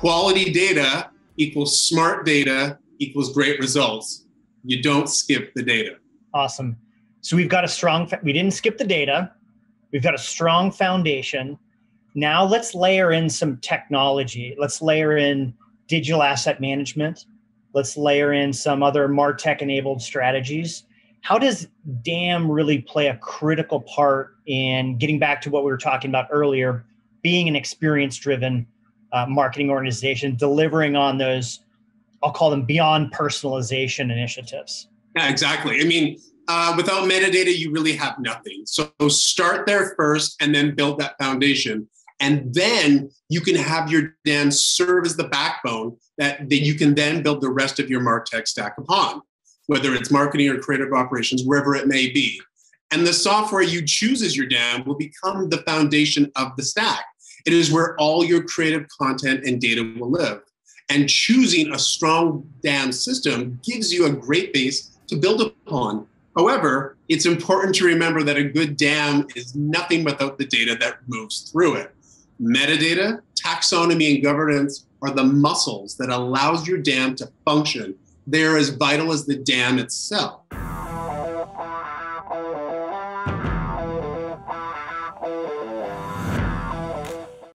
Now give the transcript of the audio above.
quality data equals smart data equals great results. You don't skip the data. Awesome. So we've got a strong, we didn't skip the data. We've got a strong foundation. Now let's layer in some technology. Let's layer in digital asset management. Let's layer in some other MarTech-enabled strategies. How does DAM really play a critical part in getting back to what we were talking about earlier, being an experience-driven marketing organization, delivering on those, I'll call them beyond personalization initiatives? Yeah, exactly. I mean, without metadata, you really have nothing. So start there first and then build that foundation. And then you can have your DAM serve as the backbone that you can then build the rest of your MarTech stack upon, whether it's marketing or creative operations, wherever it may be. And the software you choose as your DAM will become the foundation of the stack. It is where all your creative content and data will live. And choosing a strong DAM system gives you a great base to build upon. However, it's important to remember that a good DAM is nothing without the data that moves through it. Metadata, taxonomy, and governance are the muscles that allows your DAM to function. They're as vital as the DAM itself.